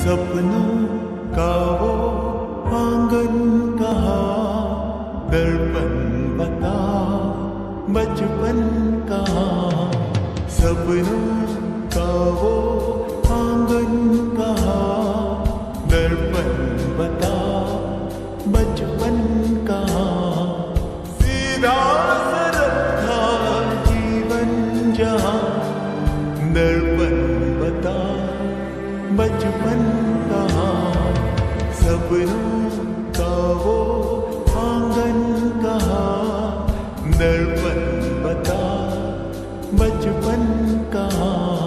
सपनों का वो आंगन कहाँ, दर्पण बता बचपन कहाँ। सपनों का वो आंगन कहाँ, दर्पण बता बचपन कहाँ। सीधा सरल था जीवन जहाँ, दर्पण बता बचपन कहाँ। सपनों का वो आंगन कहाँ, दर्पण बता बचपन कहाँ।